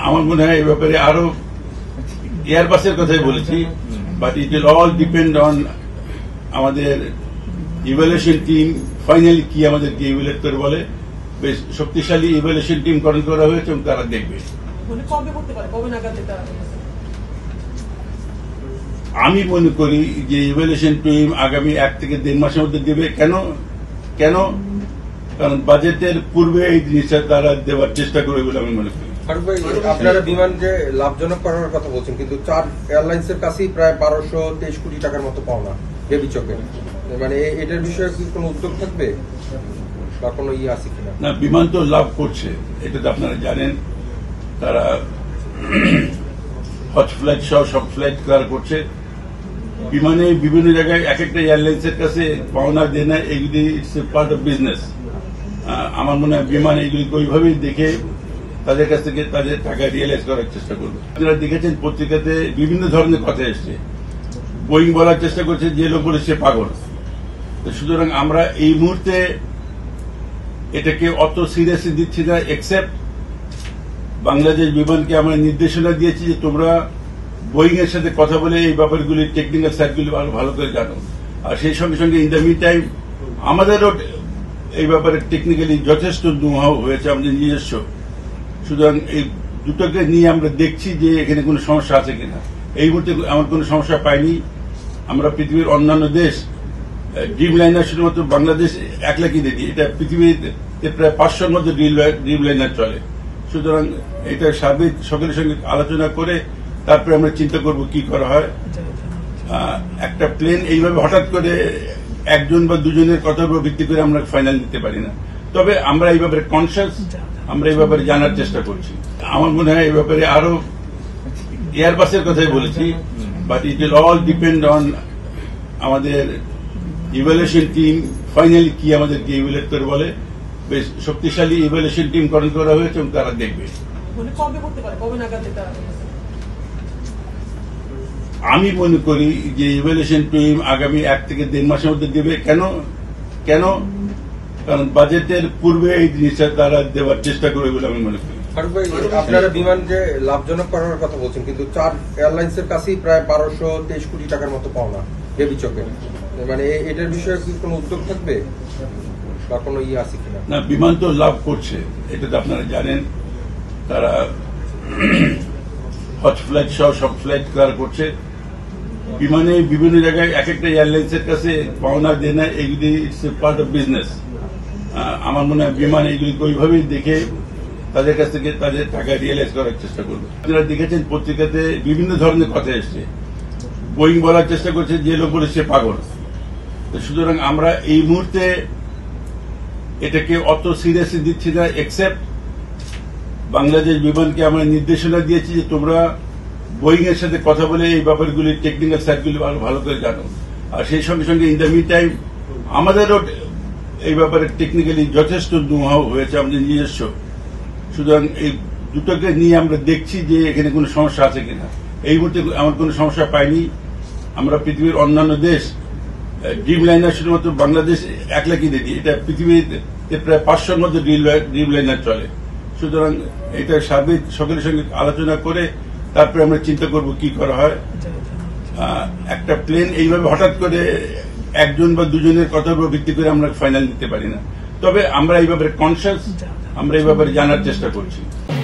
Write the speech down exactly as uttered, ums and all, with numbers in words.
আমার মনে হয় এই ব্যাপারে আরো এয়ারবাসের কথাই বলেছি, but it will all depend on আমাদের ইভ্যালুয়েশন টিম ফাইনালি কি আমাদেরকে ইভ্যালুয়েট করে বলে। বেশ শক্তিশালী ইভ্যালুয়েশন টিম গঠন করা হয়েছে এবং তারা দেখবে। আমি মনে করি যে ইভ্যালুয়েশন টিম আগামী এক থেকে দেড় মাসের মধ্যে দেবে। কেন কেন কারণ বাজেটের পূর্বে এই জিনিসটা তারা দেওয়ার চেষ্টা করবে বলে আমি মনে করি। আপনারা বিমান যে লাভজনক করার কথা বলছেন, কিন্তু চার এয়ারলাইন্স এর কাছেই প্রায় বারোশো তেইশ কোটি টাকার মতো পাওনা বেবি চকে, মানে এটার বিষয়ে কি কোনো উদ্যোগ থাকবে বা কোনো ইয়ে আছে কিনা? না, বিমান তো লাভ করছে, এটা তো আপনারা জানেন। তারা হজ ফ্লাইট সহ সব ফ্লাইট তারা করছে। বিমানে বিভিন্ন জায়গায় এক একটা এয়ারলাইন্স এর কাছে পাওনা দেনা এগুলি it's a part of business. আমার মনে হয় বিমান এগুলিকে ওইভাবেই দেখে তাদের কাছ থেকে তাদের টাকা রিয়েলাইজ করার চেষ্টা করবে। আপনারা দেখেছেন পত্রিকাতে বিভিন্ন ধরনের কথা এসছে। বোয়িং বলার চেষ্টা করছে যে লোক বলে সে পাগল। সুতরাং আমরা এই মুহূর্তে এটাকে অত সিরিয়াসলি দিচ্ছি না, এক্সেপ্ট বাংলাদেশ বিমানকে আমরা নির্দেশনা দিয়েছি যে তোমরা বোয়িং এর সাথে কথা বলে এই ব্যাপারগুলি টেকনিক্যাল সাইডগুলি ভালো ভালো করে জানো। আর সেই সঙ্গে সঙ্গে ইন দ্য মিন টাইম আমাদেরও এই ব্যাপারে টেকনিক্যালি যথেষ্ট নো-হাউ হয়েছে আমাদের নিজস্ব। সুতরাং এই দুটোকে নিয়ে আমরা দেখছি যে এখানে কোনো সমস্যা আছে কিনা। এই মুহূর্তে আমার কোনো সমস্যা পাইনি। আমরা পৃথিবীর অন্যান্য দেশ ড্রিম লাইনার শুধুমাত্র বাংলাদেশ একলা কিনে দিই, এটা পৃথিবীতে প্রায় পাঁচশোর মধ্যে ড্রিম লাইনার চলে। সুতরাং এটা সার্বিক সকলের সঙ্গে আলোচনা করে তারপরে আমরা চিন্তা করব কি করা হয়। একটা প্লেন এইভাবে হঠাৎ করে একজন বা দুজনের কথার উপর ভিত্তি করে আমরা ফাইনাল দিতে পারি না। তবে আমরা এই ব্যাপারে কনসিয়াস, আমরা এই ব্যাপারে জানার চেষ্টা করছি। আমার মনে হয় এই ব্যাপারে আরো এয়ারবাসের কথাই বলেছি, but it will all depend on আমাদের ইভ্যালুয়েশন টিম ফাইনালি কি আমাদেরকে ইভ্যালুয়েট করে বলে। বেশ শক্তিশালী ইভ্যালুয়েশন টিম গঠন করা হয়েছে এবং তারা দেখবে। আমি মনে করি যে ইভ্যালুয়েশন টিম আগামী এক থেকে দেড় মাসের মধ্যে দেবে। কেন কেন কারণ বাজেটের পূর্বে এই জিনিসটা তারা দেওয়ার চেষ্টা করবে বলে আমি মনে করি। আপনারা বিমান যে লাভজনক করার কথা বলছেন, কিন্তু চার এয়ারলাইন্স এর কাছেই প্রায় বারোশো তেইশ কোটি টাকার মতো পাওনা বেবি চকে, মানে এটার বিষয়ে কি কোনো উদ্যোগ থাকবে বা কোনো ইয়ে আছে কিনা? না, বিমান তো লাভ করছে, এটা তো আপনারা জানেন। তারা হজ ফ্লাইট সহ সব ফ্লাইট তারা করছে। বিমানে বিভিন্ন জায়গায় এক একটা এয়ারলাইন্স এর কাছে পাওনা দেনা এগুলি it's a part of business. আমার মনে হয় বিমান এগুলিকে ওইভাবেই দেখে তাদের কাছ থেকে তাদের টাকা রিয়েলাইজ করার চেষ্টা করবে। আপনারা দেখেছেন পত্রিকাতে বিভিন্ন ধরনের কথা এসছে। বোয়িং বলার চেষ্টা করছে যে লোক বলে সে পাগল। সুতরাং আমরা এই মুহূর্তে এটাকে অত সিরিয়াসলি দিচ্ছি না, এক্সেপ্ট বাংলাদেশ বিমানকে আমরা নির্দেশনা দিয়েছি যে তোমরা বোয়িং এর সাথে কথা বলে এই ব্যাপারগুলি টেকনিক্যাল সাইডগুলি ভালো ভালো করে জানো। আর সেই সঙ্গে সঙ্গে ইন দ্য মিন টাইম আমাদেরও এই ব্যাপারে টেকনিক্যালি যথেষ্ট নো-হাউ হয়েছে আমাদের নিজস্ব। সুতরাং এই দুটোকে নিয়ে আমরা দেখছি যে এখানে কোনো সমস্যা আছে কিনা। এই মুহূর্তে আমার কোনো সমস্যা পাইনি। আমরা পৃথিবীর অন্যান্য দেশ ড্রিম লাইনার শুধুমাত্র বাংলাদেশ একলা কিনে দিই, এটা পৃথিবীতে প্রায় পাঁচশোর মধ্যে ড্রিম লাইনার চলে। সুতরাং এটা সার্বিক সকলের সঙ্গে আলোচনা করে তারপরে আমরা চিন্তা করব কি করা হয়। একটা প্লেন এইভাবে হঠাৎ করে একজন বা দুজনের কথার উপর ভিত্তি করে আমরা ফাইনাল দিতে পারি না। তবে আমরা এই ব্যাপারে কনসিয়াস, আমরা এই ব্যাপারে জানার চেষ্টা করছি।